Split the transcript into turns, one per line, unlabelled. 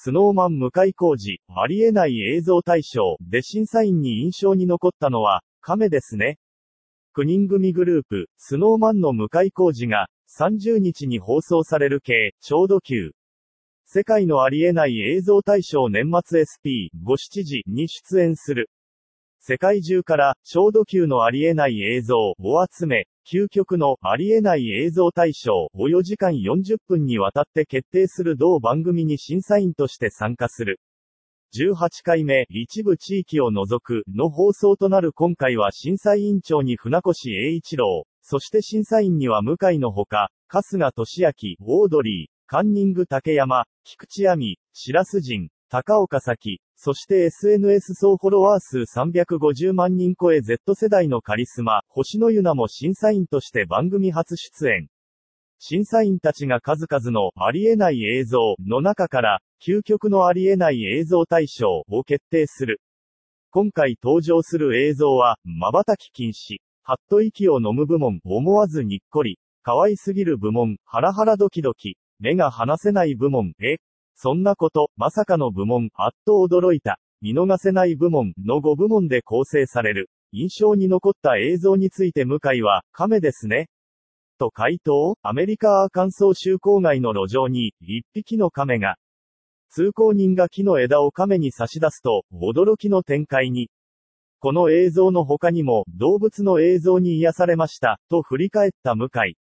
スノーマン向井康二、ありえない映像大賞で審査員に印象に残ったのは、亀ですね。9人組グループ、スノーマンの向井康二が、30日に放送される系、超ド級。世界のありえない映像大賞年末 SP5/7時に出演する。世界中から、超ド級のありえない映像を集め、究極のありえない映像大賞を4時間40分にわたって決定する同番組に審査員として参加する。18回目、一部地域を除くの放送となる今回は審査委員長に船越英一郎、そして審査員には向井のほか、春日俊明、オードリー、カンニング竹山、菊池亜美、白洲迅、高岡早紀、そして SNS 総フォロワー数350万人超え Z 世代のカリスマ、星野ゆなも審査員として番組初出演。審査員たちが数々のありえない映像の中から、究極のありえない映像大賞を決定する。今回登場する映像は、瞬き禁止、はっと息を飲む部門、思わずにっこり、可愛すぎる部門、ハラハラドキドキ、目が離せない部門、そんなこと、まさかの部門、あっと驚いた、見逃せない部門の5部門で構成される。印象に残った映像について向井は、亀ですね。と回答。アメリカアーカンソー州郊外の路上に、一匹の亀が。通行人が木の枝を亀に差し出すと、驚きの展開に。この映像の他にも、動物の映像に癒されました、と振り返った向井。